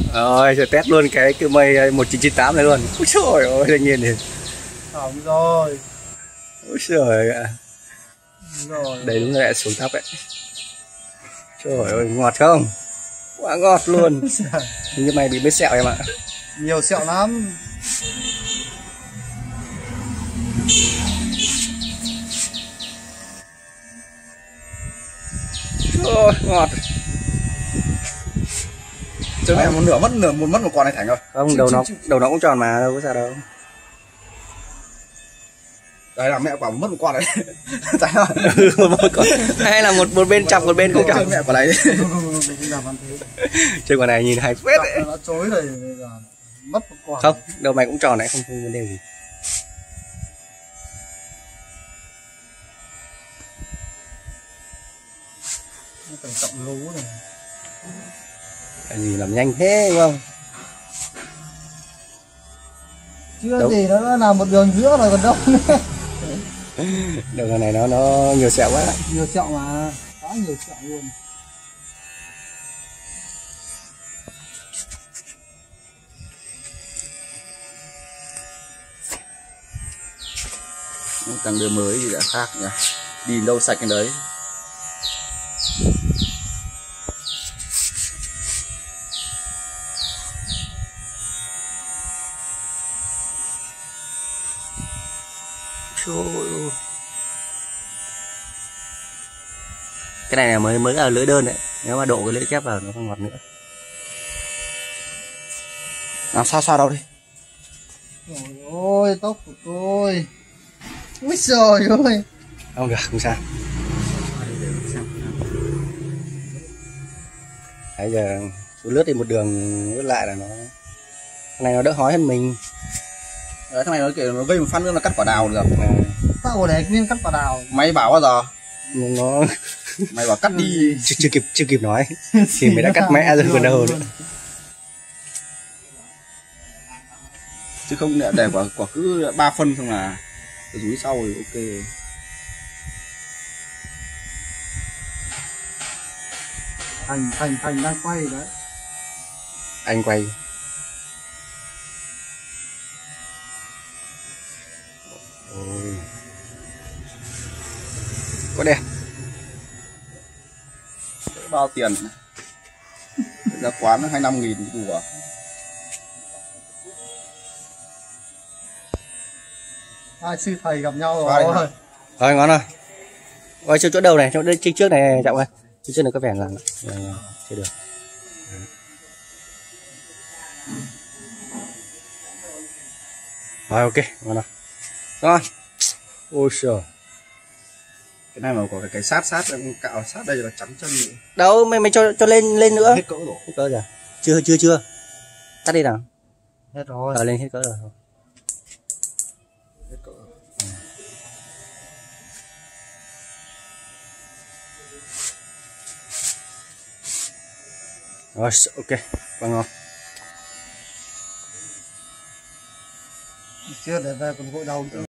Rồi giờ test luôn cái mây 1998 này luôn. Úi trời ơi, đương nhiên thì. Hỏng rồi. Úi trời ạ. Rồi. Đây đúng là lại xuống thấp đấy. Trời ơi, ngọt không? Quá ngọt luôn. Nhưng mày bị vết sẹo em ạ. Nhiều sẹo lắm. Trời, ngọt. Chứ mẹ một nửa mất một con này Thành rồi. Không, đầu nó cũng tròn mà, đâu có sao đâu. Đấy là mẹ bảo mất một con đấy. Tại sao? Một con. Hay là một bên chọc, một bên không chọc. Mẹ của này. Chơi quả này nhìn hay phết đấy. Nó chối rồi mất một con. Không, đầu mày cũng tròn đấy, không vấn đề gì. Nó phải trọng lú này. Cái gì làm nhanh thế đúng không? Chưa Đúng. gì nó là một đường giữa rồi còn đâu. Đường này nó nhiều sẹo quá. Nhiều sẹo mà, quá nhiều sẹo luôn. Càng đưa mới thì đã khác nhỉ. Đi đâu sạch cái đấy. Cái này là mới là lưỡi đơn đấy. Nếu mà độ cái lưỡi kép vào nó không ngọt nữa. Sao đâu đi. Trời ơi, tóc của tôi. Úi trời ơi. Không được, không sao. Bây giờ chú lướt đi một đường lướt lại là nó. Cái này nó đỡ hói hơn mình. Đấy, thằng này nó kiểu nó gây một phát nữa là cắt quả đào được. Tao để nguyên cắt quả đào. Mày bảo bao giờ? Nó Mày bảo cắt đi. chưa kịp nói thì mày đã cắt mẹ rồi còn đâu nữa. Chứ không để quả cứ 3 phân xong là rúi sau thì ok. Thành đang quay đấy. Anh quay. Ôi. Có đẹp. Bao tiền ra quán 25.000 đủ à? Hai sư thầy gặp nhau Rồi. Rồi ngon rồi. Rồi chỗ đầu này, chỗ trước này Trọng ơi. Chỗ trước này có vẻ là chưa được. Rồi ok, ngon rồi. Rồi. Ôi trời. Cái này mà có cái sát cạo sát đây là trắng chân vậy. Đâu mày cho lên nữa. Hết cỡ rồi. Hết cỡ rồi. Chưa. Tắt đi nào. Hết rồi. Lên hết cỡ rồi. Hết cỡ. Rồi ok, và ngon. Chưa để về còn gội đầu.